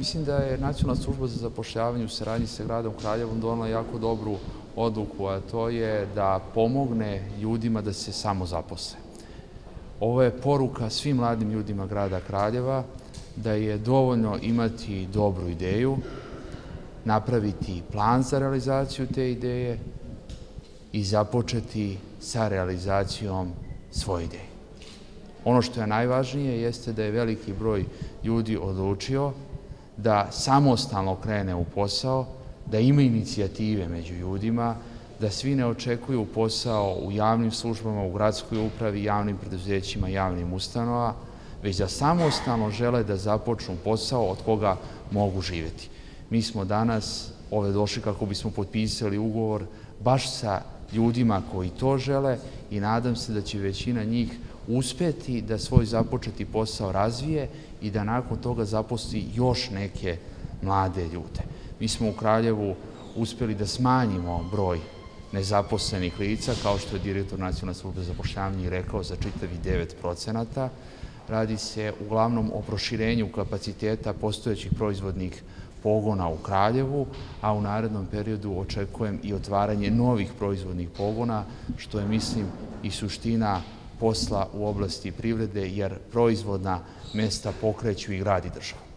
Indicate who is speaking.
Speaker 1: mislim da je Nacionalna služba za zapošljavanje u saradnji sa gradom Kraljevom donela jako dobru odluku, a to je da pomogne ljudima da se samozaposle. Ovo je poruka svim mladim ljudima grada Kraljeva da je dovoljno imati dobru ideju, napraviti plan za realizaciju te ideje i započeti sa realizacijom svoje ideje. Ono što je najvažnije jeste da je veliki broj ljudi odlučio da samostalno krene u posao, da ima inicijative među ljudima, da svi ne očekuju posao u javnim službama, u gradskoj upravi, javnim preduzećima, javnim ustanovama, već da samostalno žele da započnu posao od koga mogu živjeti. Mi smo danas ovde došli kako bismo potpisali ugovor baš sa ljudima koji to žele i nadam se da će većina njih uspeti da svoj započeti posao razvije i da nakon toga zaposli još neke mlade ljude. Mi smo u Kraljevu uspeli da smanjimo broj nezaposlenih lica, kao što je direktor Nacionalne službe za zapošljavanje i rekao, za čitavih 9%. Radi se uglavnom o proširenju kapaciteta postojećih proizvodnih pogona u Kraljevu, a u narednom periodu očekujem i otvaranje novih proizvodnih pogona, što je, mislim, i suština posla u oblasti privrede, jer proizvodna mesta pokreću i grad i država.